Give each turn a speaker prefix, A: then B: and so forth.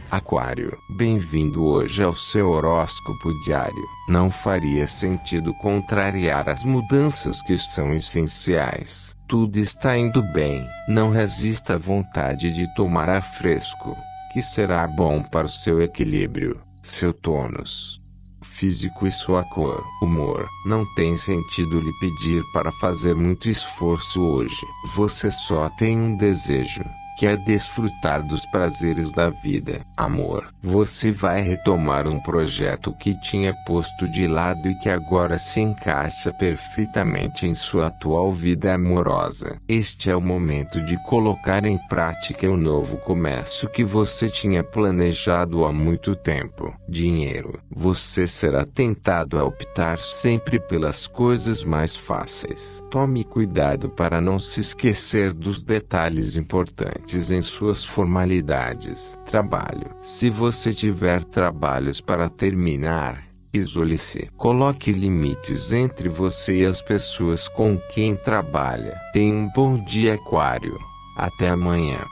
A: Aquário, bem-vindo hoje ao seu horóscopo diário. Não faria sentido contrariar as mudanças que são essenciais. Tudo está indo bem. Não resista à vontade de tomar ar fresco, que será bom para o seu equilíbrio, seu tônus físico e sua cor. Humor, não tem sentido lhe pedir para fazer muito esforço hoje. Você só tem um desejo, que é desfrutar dos prazeres da vida. Amor, você vai retomar um projeto que tinha posto de lado e que agora se encaixa perfeitamente em sua atual vida amorosa. Este é o momento de colocar em prática o novo começo que você tinha planejado há muito tempo. Dinheiro, você será tentado a optar sempre pelas coisas mais fáceis. Tome cuidado para não se esquecer dos detalhes importantes em suas formalidades. Trabalho. Se você tiver trabalhos para terminar, isole-se. Coloque limites entre você e as pessoas com quem trabalha. Tenha um bom dia, Aquário. Até amanhã.